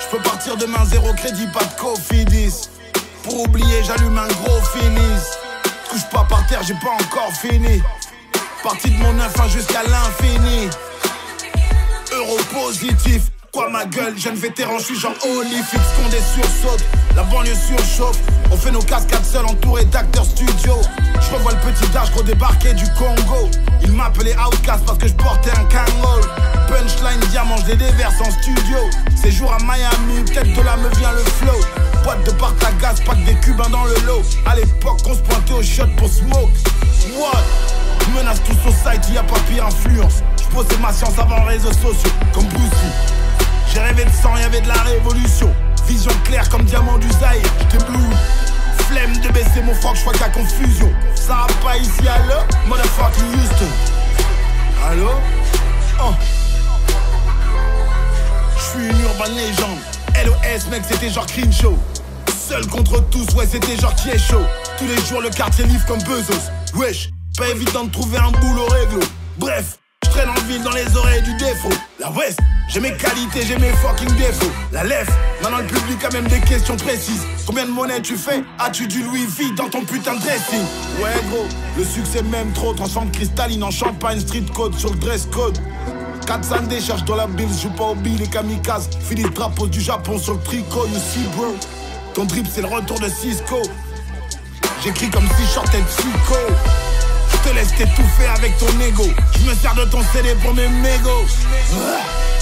J'peux partir demain, zéro crédit, pas de cofidis. Pour oublier, j'allume un gros finis. Couche pas par terre, j'ai pas encore fini. Parti de mon 9-1 jusqu'à l'infini. Euro positif. Quoi ma gueule, jeune vétéran, j'suis genre Olifix. Condé sursaute, la banlieue surchauffe. On fait nos cascades seuls entourés d'acteurs studio. J'revois le petit âge gros débarqué du Congo. Il m'appelait Outcast parce que j'portais un Kangol. Punchline diamant, j'les déverse en studio. Séjour à Miami, peut-être de là me vient le flow. Boîte de Partagaz, pas que des cubains dans le lot. À l'époque, on se pointait au shot pour smoke. What? Menace tout society, y'a pas pire influence. J'posais ma science avant les réseaux sociaux, comme Bruce Lee. J'ai rêvé de sang, y'avait de la révolution. Vision claire comme diamant du Zaïre, j'étais blue. Flemme de baisser mon froc, j'crois qu'il y a confusion. Ça va pas ici, allo? Motherfucking Houston. Allo? Oh. J'suis une urban légende. LOS mec, c'était genre Crenshaw. Seul contre tous, ouais c'était genre qui est chaud. Tous les jours le quartier livre comme Bezos. Wesh, pas évident de trouver un boulot réglo. Bref, j'traîne en ville dans les oreilles du défaut. La West, j'ai mes qualités, j'ai mes fucking défauts. La left, maintenant le public a même des questions précises. Combien de monnaie tu fais? As-tu du Louis V dans ton putain de dressing? Ouais gros, le succès même trop transforme cristalline en champagne, street code sur le dress code. 4 Sunday cherche dans la bills, joue pas au bill les kamikazes. Fini le drapeau du Japon sur le tricot, you see bro. Ton drip c'est le retour de Cisco. J'écris comme si je sortais de psycho. Je te laisse t'étouffer avec ton ego. Je me sers de ton CD pour mes mégots.